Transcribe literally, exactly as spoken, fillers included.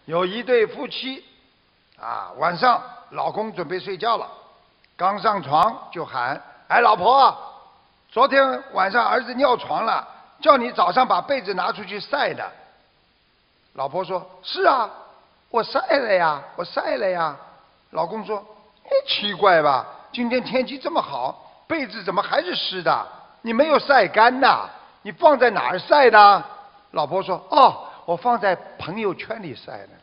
有一对夫妻，啊，晚上老公准备睡觉了，刚上床就喊：“哎，老婆，昨天晚上儿子尿床了，叫你早上把被子拿出去晒的。”老婆说：“是啊，我晒了呀，我晒了呀。”老公说：“哎，奇怪吧，今天天气这么好，被子怎么还是湿的？你没有晒干呐？你放在哪儿晒的？”老婆说：“哦，我放在朋友圈里晒的。”